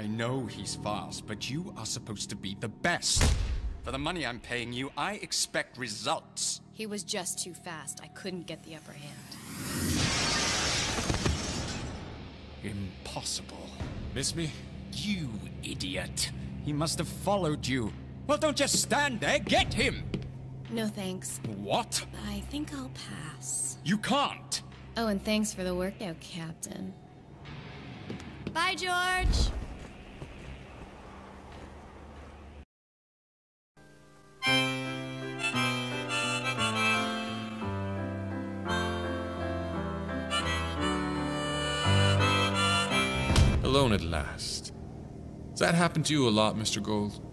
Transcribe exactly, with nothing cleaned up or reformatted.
I know he's fast, but you are supposed to be the best. For the money I'm paying you, I expect results. He was just too fast. I couldn't get the upper hand. Impossible. Miss me? You idiot. He must have followed you. Well, don't just stand there. Get him! No thanks. What? I think I'll pass. You can't. Oh, and thanks for the workout, Captain. Bye, George! Alone at last. Does that happen to you a lot, Mister Gold?